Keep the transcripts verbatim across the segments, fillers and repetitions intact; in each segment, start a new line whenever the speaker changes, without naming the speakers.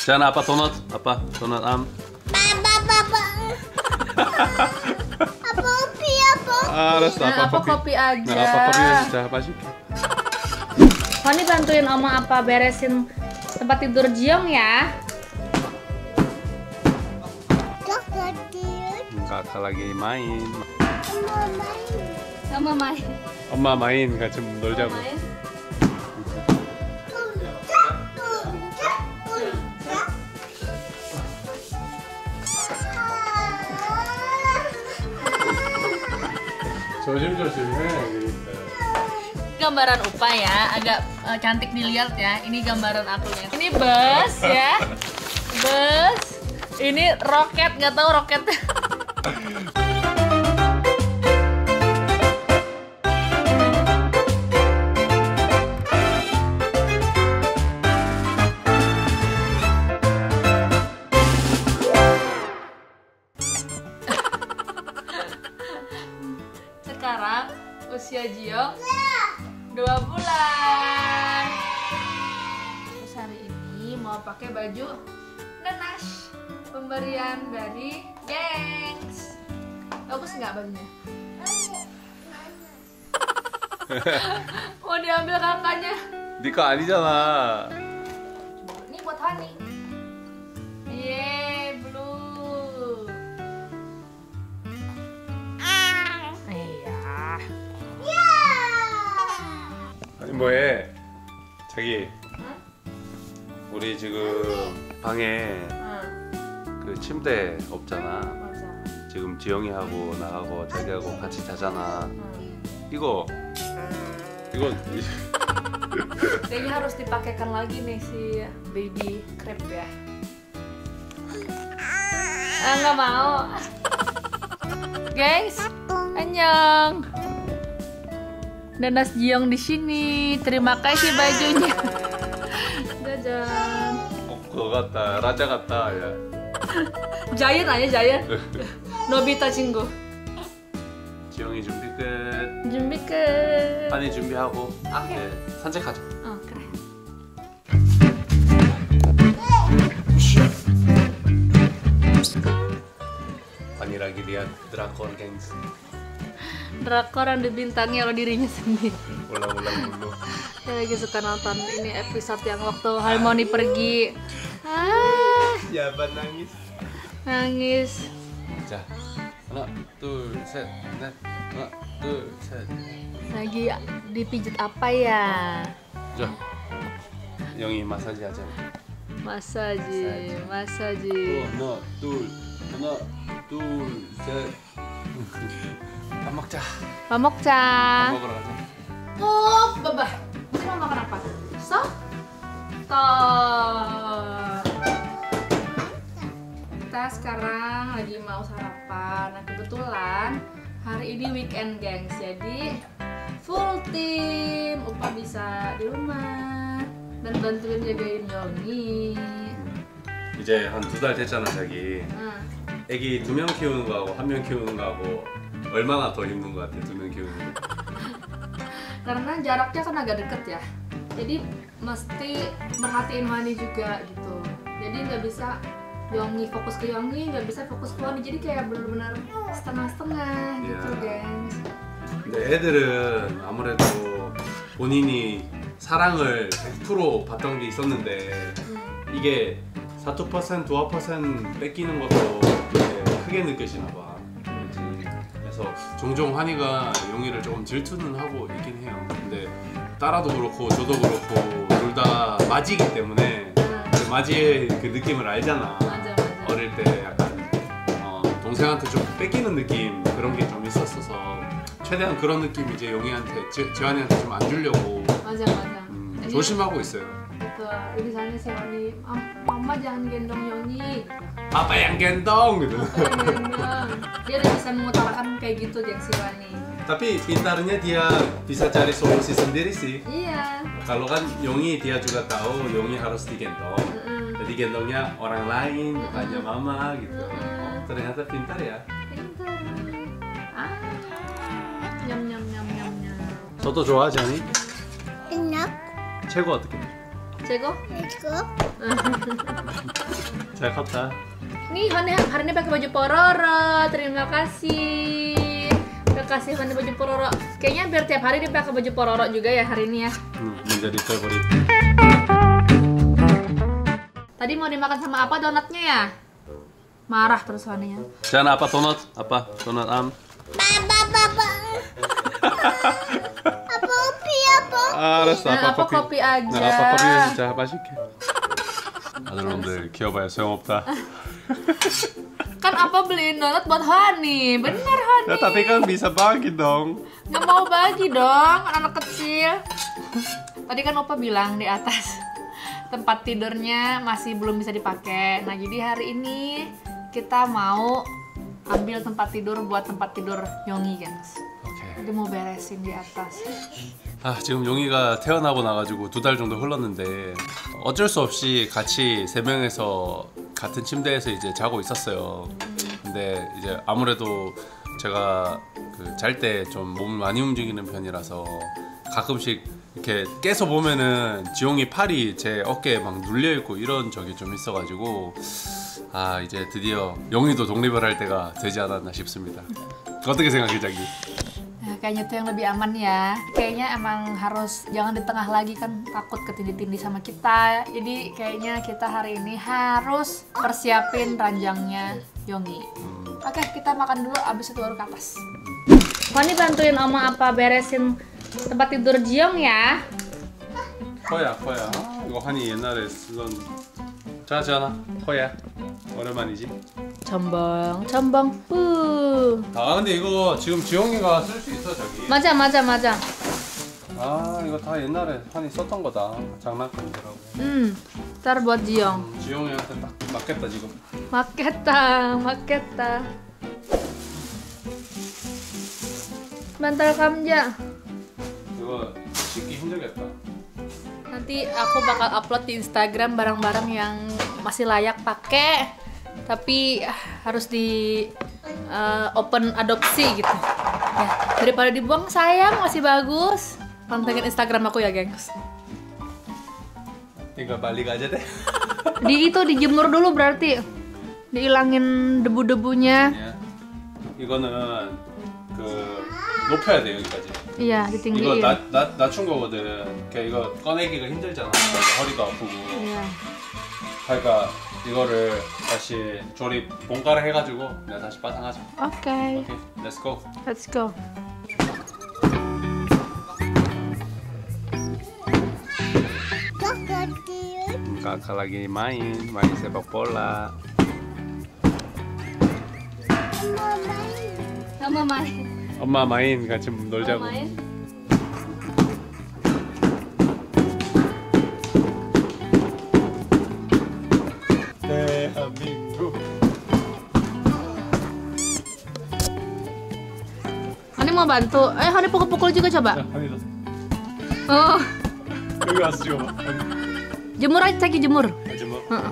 Jangan apa donat? Apa donat am?
Papa, papa. Apa kopi apa?
Ah, 알았어.
Nah,
apa
apa
kopi?
kopi aja.
Nah, apa kopi aja. Apa sih?
Fani bantuin Oma apa beresin tempat tidur Jiong ya.
Kakak
Kakak lagi main.
mau main.
Sama main.
엄마 마인 같이 놀자고.
Main.
조심조심 해.
Gambaran Upa ya, agak uh, cantik dilihat ya. Ini gambaran akunya. Ini bus ya, bus. Ini roket, nggak tahu roket. Sekarang usia Jiong dua bulan. Terus hari ini mau pakai baju nenas pemberian dari Gengs. Bagus nggak bajunya? Mau diambil kakaknya.
니거 아니잖아.
Ini buat Hani. Yeay, blue. Iya.
아니 뭐해? 자기.
응?
우리 지금 방에
응,
그 침대 없잖아.
맞아.
지금 지영이 하고 나하고 자기하고 같이 자잖아.
응.
이거 이거
Kayaknya harus dipakaikan lagi nih si baby crab ya. Ah, nggak mau. Guys, annyeong. Nanas Jiong di sini. Terima kasih bajunya. Jajan.
어, 그거 같다. 라자 같다. 야.
Giant aja Giant. Nobita 친구.
지영이 준비 끝.
준비 끝.
한이 준비하고
오케이.
네, 산책하자.
어, 그래.
Pani lagi lihat drakor, gengs.
Drakor yang dibintangi oleh dirinya sendiri.
Ulang-ulang dulu.
Saya lagi suka nonton ini episode yang waktu Harmony pergi. Ah,
야반 nangis.
nangis.
자, 하나, 둘, 셋, 넷. 하나, 둘, 셋.
Lagi dipijit apa ya?
자, 영희 마사지 하자.
Masaji, masaji.
하나, 둘, 하나, 둘, 셋. 밥 먹자.
Pak Mokca.
밥 먹으러 가자.
Oh, babah. Ini mau makan apa? Sop? Top. Kita sekarang lagi mau sarapan. Nah, kebetulan hari ini weekend, gengs. Jadi full team. Upa bisa di rumah dan bantuin jagain Yongi.
이제 한 두 달 됐잖아, 자기.
Nah,
애기 두 명 키우는 거하고 한 명 키우는 거하고 얼마나 더 힘든 거 같아, 두 명 키우는 거.
karena jaraknya kan agak deket ya. Jadi mesti merhatiin Hani juga gitu. Jadi nggak bisa Yongi fokus ke Yongi, nggak bisa fokus ke Hani. Jadi kayak benar-benar setengah-setengah gitu,
Iya.
gengs.
근데 애들은 아무래도 본인이 사랑을 백 퍼센트 받던 게 있었는데 이게 사 퍼센트, 이 퍼센트 뺏기는 것도 되게 크게 느껴지나 봐. 그렇지. 그래서 종종 한이가 용이를 조금 질투는 하고 있긴 해요. 근데 딸아도 그렇고 저도 그렇고 둘 다 맞이기 때문에 그 맞이의 그 느낌을 알잖아.
맞아, 맞아.
어릴 때 약간 어, 동생한테 좀 뺏기는 느낌 그런 게 좀 있었어서 최대한 그런 느낌 이제 용이한테 지, 지환이한테 좀 안 주려고
맞아, 맞아.
음,
Jadi,
조심하고 있어요.
betul. Misalnya si Hani, "Mam- Mama jangan gendong Yongi."
아빠 yang gendong gitu.
Jangan gendong. Dia udah bisa mengutarakan kayak gitu, gengs, si Hani.
Tapi pintarnya dia bisa cari solusi sendiri sih.
Iya.
Kalau kan Yongi dia juga tahu Yongi harus digendong.
Mm-mm.
Jadi gendongnya orang lain, bukannya
Mm-mm.
mama gitu.
Mm-mm.
Oh, ternyata pintar ya.
Pintar. Ah. Nyam nyam nyam nyam nyam.
저도 좋아하지 않니?
Enak.
최고 어떻게?
Ceko?
Let's go.
잘 컸다.
Nih Hone hari ini pakai baju Pororo. Terima kasih. Terima kasih Hone baju Pororo. Kayaknya biar tiap hari dia pakai baju Pororo juga ya hari ini ya.
Hmm, menjadi favorit.
Tadi mau dimakan sama apa donatnya ya? Marah terus Hone-nya.
Jangan apa donat? Apa donat am?
Baba baba. Apa kopi apa?
알았어.
아,
아빠
아빠
커피.
커피 아자.
나 아빠 커피 진짜 마실게. 아들놈들 키워봐야 소용없다.
Kan apa beliin donat buat Hani. Bener Hani.
Ya tapi kan bisa bagi dong.
Nggak mau bagi dong, anak kecil. Tadi kan Opa bilang di atas tempat tidurnya masih belum bisa dipakai. Nah jadi hari ini kita mau ambil tempat tidur buat tempat tidur Yonggi guys.
오케이.
Jadi mau beresin di atas.
아 지금 용이가 태어나고 나가지고 두 달 정도 흘렀는데 어쩔 수 없이 같이 세 명에서 같은 침대에서 이제 자고 있었어요. 근데 이제 아무래도 제가 그 잘 때 좀 몸을 많이 움직이는 편이라서 가끔씩 이렇게 깨서 보면은 지용이 팔이 제 어깨에 막 눌려 있고 이런 적이 좀 있어가지고 아 이제 드디어 용이도 독립을 할 때가 되지 않았나 싶습니다. 어떻게 생각해 자기?
Nah, kayaknya itu yang lebih aman ya. Kayaknya emang harus jangan di tengah lagi kan takut ketindih-tindih sama kita. Jadi kayaknya kita hari ini harus persiapin ranjangnya Yonggi.
Hmm.
Oke, kita makan dulu abis itu baru ke atas. Wani bantuin Oma apa beresin tempat tidur Jiong ya.
커야 커야 이거 한이 옛날에 쓰던 자자나 커야 오랜만이지.
첨벙 첨벙 후.
아 근데 이거 지금 지용이가 쓸 수 있어 저기.
맞아 맞아 맞아.
아 이거 다 옛날에 한이 썼던 거다. 장난감이라고.
음, ntar buat Jiong.
음, 지용이한테 딱 맞겠다 지금.
맞겠다 맞겠다. Bantal kamja.
이거 씻기 힘들겠다.
Nanti aku bakal upload di Instagram barang-barang yang masih layak pakai, tapi ah, harus di uh, open adopsi gitu. Ya, daripada dibuang sayang masih bagus. Pantengin Instagram aku ya, gengs.
이거 balik aja deh.
Di itu dijemur dulu berarti. Dihilangin debu-debunya.
야, 이거는 그 높여야 돼 여기까지.
Iya,
이거
ditinggiin.
낮, 낮, 낮춘 거거든. 그러니까 이거 꺼내기가 힘들잖아. 허리도 아프고.
Iya.
그러니까 이거를 다시 조립 본가를 해가지고 내가 다시 빠상하자.
Oke,
오케이, let's go.
let's go.
Krokodil.
Kakak lagi main, main sepak bola.
Mau main.
Sama main.
엄마 마인 같이 놀자고.
main.
대한민국.
Hani mau bantu. Eh, Hani pukul-pukul juga coba.
야, 한이다.
Oh,
여기 와서 찍어봐.
jemur aja, Caki jemur.
하지 뭐.
Heeh.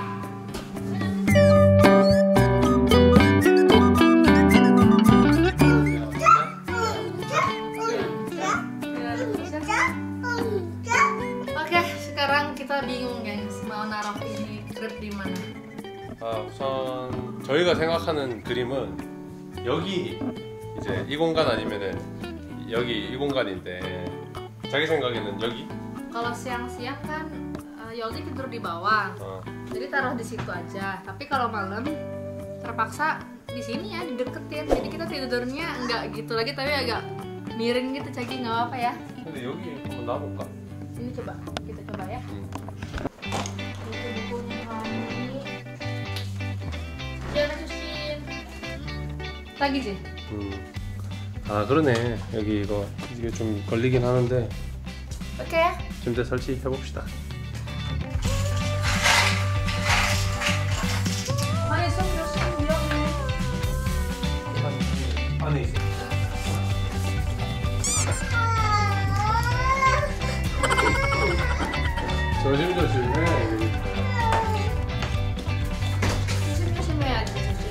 Oke, sekarang kita bingung guys mau naruh ini trip di mana.
아, 우선 저희가 생각하는 그림은 여기 이제 이 공간 아니면은 여기 이 공간인데 자기 생각에는 여기?
Kalau siang-siang kan uh, Yogi tidur di bawah,
어.
jadi taruh di situ aja. Tapi kalau malam terpaksa di sini ya dideketin. Jadi kita tidurnya nggak gitu lagi, tapi agak miring gitu, Caki nggak apa-apa ya.
근데 여기 한번 놔볼까?
Ini coba kita coba ya.
응.
Itu bukunya Hani. Jangan cuciin. Lagi sih.
음. 아 그러네 여기 이거 이게 좀 걸리긴 하는데
Oke ya.
침대 설치해 봅시다.
Hani sum sum bilang.
안에 있어. 조심조심해.
조심조심해야지.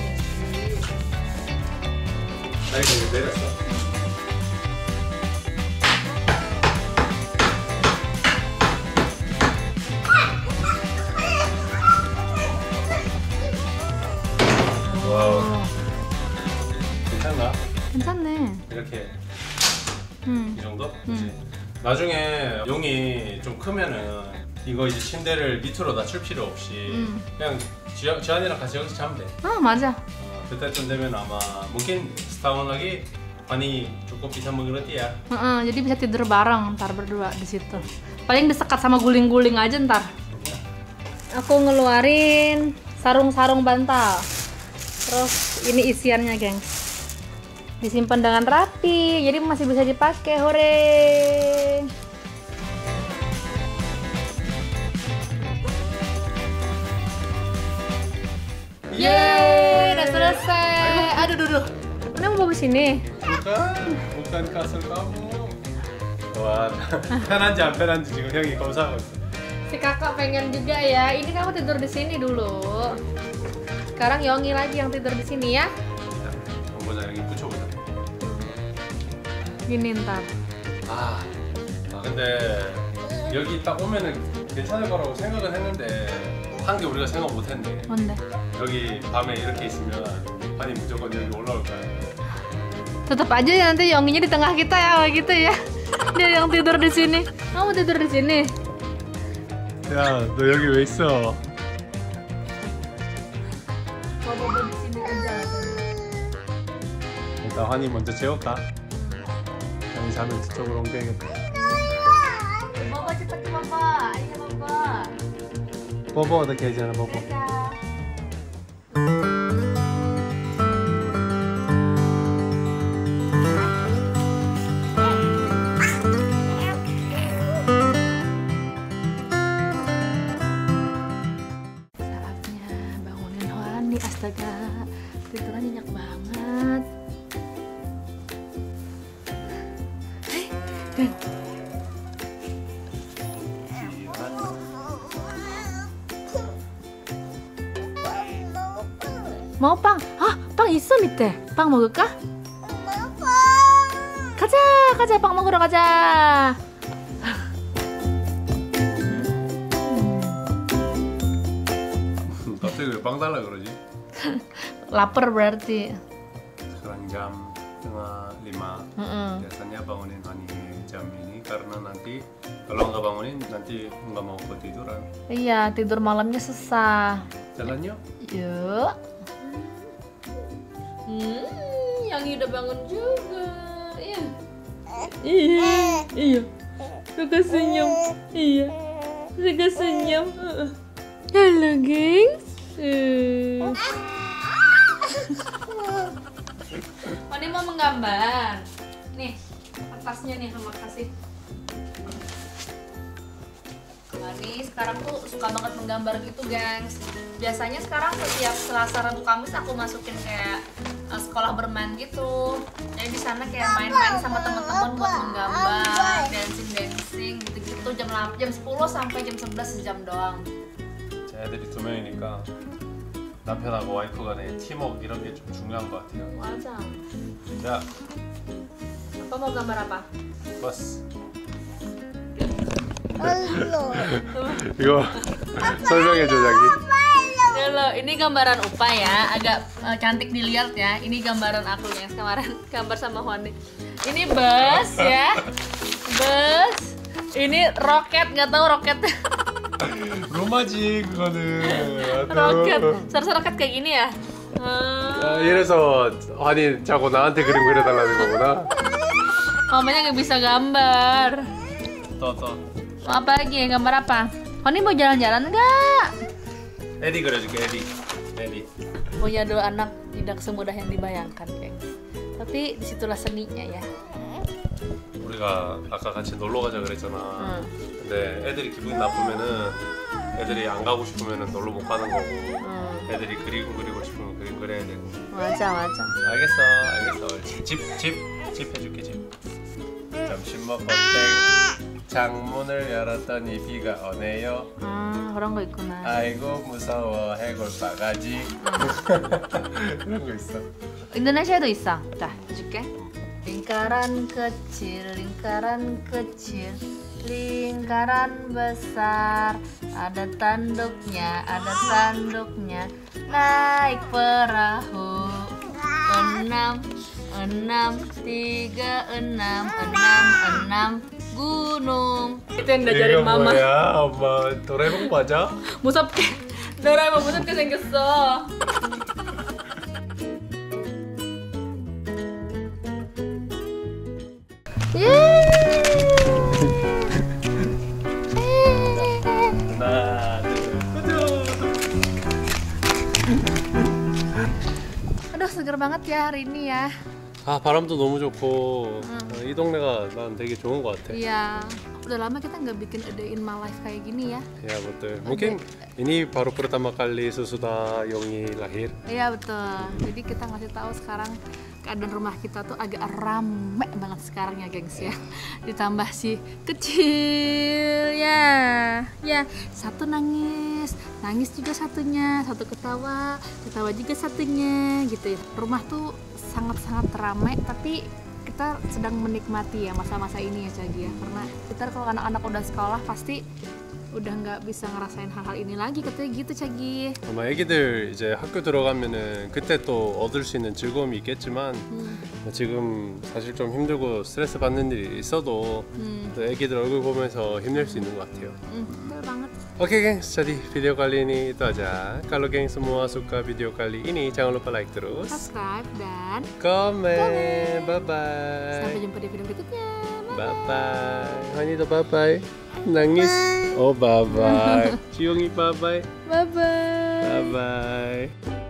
나 이거 이제 내렸어.
괜찮네.
이렇게
음.
이 정도?
음.
그치? 나중에 용이 좀 크면은 이거 이제 침대를 밑으로 낮출 필요 없이
음.
그냥 지, 지안이랑 같이 여기서 자면 돼.
어 맞아.
어, 그때쯤 되면 a마 mungkin setahun lagi Fani cukup bisa mengerti ya.
Heeh, jadi bisa tidur bareng ntar berdua di situ. Paling disekat sama guling-guling aja ntar. Aku ngeluarin sarung-sarung bantal. Terus ini isiannya, gengs. Disimpan dengan rapi, jadi masih bisa dipakai. Hore! Yeay, udah selesai. Aduh, aduh, aduh. Mana mau bawa sini?
Bukan, bukan kasur kamu. Wah, 편한지 안 편한지 지금 형이 검사하고 있어.
Si kakak pengen juga ya. Ini kamu tidur di sini dulu. Sekarang Yongi lagi yang tidur di sini ya.
보자 여기 붙여보자.
Gini ntar.
아, 아 근데 여기 딱 오면은 괜찮을 거라고 생각은 했는데 한 게 우리가 생각 못했네.
뭔데?
여기 밤에 이렇게 있으면 반이 무조건 여기 올라올 거야.
Tetap aja ya nanti Yonginya di tengah kita ya, gitu ya. Dia yang tidur di sini. Kamu tidur di sini.
야, 너 여기 왜 있어?
Mau bobo di sini aja.
일단 환희 먼저 재울까? 환희 자면 저쪽으로 옮겨야겠다.
Bobo cepet ke bobo. Ayo bobo.
뽀뽀 어떻게 해주나 뽀뽀.
Saatnya bangunin Hani. Astaga, tidurnya nyenyak banget. Hei, Dan. Mau 빵? 아, 빵 있어 밑에. 빵 먹을까? 가자, 가자, 빵 먹으러 가자.
갑자기 왜 빵 달라 그러지?
Lapar berarti.
sekarang jam setengah lima.
Mm-mm.
biasanya bangunin Hani jam ini karena nanti kalau nggak bangunin nanti nggak mau ketiduran.
Iya, tidur malamnya susah.
Jalan yuk.
Yuk. Hmm, yang udah bangun juga. Iya. Iya. Iya. Suka senyum. Iya. Suka senyum. Halo, gengs. Uh. Mani mau menggambar. Nih, kertasnya nih sama kasih. Mani sekarang tuh suka banget menggambar gitu, gengs. Biasanya sekarang setiap Selasa, Rabu, Kamis aku masukin kayak uh, sekolah bermain gitu. Jadi di sana kayak main-main sama teman-teman buat menggambar, dancing-dancing gitu-gitu jam jam sepuluh sampai jam sebelas sejam doang.
애들이 두 명이니까 남편하고 와이프 간에 팀워크 이런 게 좀 중요한 것 같아요.
맞아.
자,
Apa mau gambar apa?
버스. 이거 설명해줘 자기.
Halo, ini gambaran Upa ya, agak uh, cantik dilihat ya. Ini gambaran aku yang kemarin gambar sama Honi. Ini bus ya, bus. Ini roket, nggak tahu roket.
로마지 그거는.
Roket, seharusnya roket kayak gini ya. Hmm.
아, 이래서 환희 자고 나한테 그림 그려달라는 거구나.
Mamanya nggak bisa gambar.
또 또.
Mau apa lagi? Gambar apa? Honi mau jalan-jalan nggak?
에디 그려줄게 에디. 에디.
Punya dua anak tidak semudah yang dibayangkan, gengs. Tapi disitulah seninya ya.
우리가 아까 같이 놀러 가자 그랬잖아.
응.
근데 애들이 기분이 나쁘면은 애들이 안 가고 싶으면은 놀러 못 가는 거고.
응.
애들이 그리고 그리고 싶으면 그림 그려야 되고.
맞아, 맞아.
알겠어, 알겠어. 집, 집, 집 해줄게 집. 점심 먹고 땡. 창문을 열었더니 비가 오네요.
아, 그런 거 있구나.
아이고 무서워 해골 바가지. 그런 거 있어.
Indonesia도 있어. 자, 해줄게. Lingkaran kecil, lingkaran kecil, lingkaran besar. Ada tanduknya, ada tanduknya. Naik perahu, enam, enam, tiga, enam, enam, enam gunung. Itu yang diajarin mama.
뭐야, 엄마 도라에몽 맞아?
무섭게. 도라에몽 무섭게 생겼어.
하나, 둘,
Aduh, seger banget ya hari ini ya.
아 바람도 너무 좋고 어, 이 동네가 난 되게 좋은 것 같아.
Iya, udah lama kita nggak bikin a day in my life kayak gini ya.
Ya betul. Mungkin ini baru pertama kali sesudah Yongi lahir.
Iya betul. Jadi kita ngasih tahu sekarang keadaan rumah kita tuh agak rame banget sekarang ya, gengs ya. Ditambah si kecil ya, ya satu nangis, nangis juga satunya, satu ketawa, ketawa juga satunya, gitu ya. Rumah tuh sangat-sangat ramai, tapi kita sedang menikmati ya masa-masa ini ya, Cagi ya. Karena kita kalau anak-anak udah sekolah pasti udah nggak bisa ngerasain hal-hal ini lagi, katanya gitu, Cagi.
아마 애기들 이제 학교 들어가면은 그때 또 얻을 수 있는 즐거움이 있겠지만
음.
지금 사실 좀 힘들고 스트레스 받는 일이 있어도
Hmm,
또 애기들 얼굴 보면서 힘낼 수 있는 것 같아요.
hmm, betul banget.
Oke gengs, jadi video kali ini itu aja. Kalau gengs semua suka video kali ini, jangan lupa like terus,
Subscribe dan
komen,
Komen.
bye bye,
sampai jumpa di video berikutnya.
bye bye. Hani bye bye. Nangis. Oh bye bye. Ciungi bye bye.
Bye bye.
Bye bye.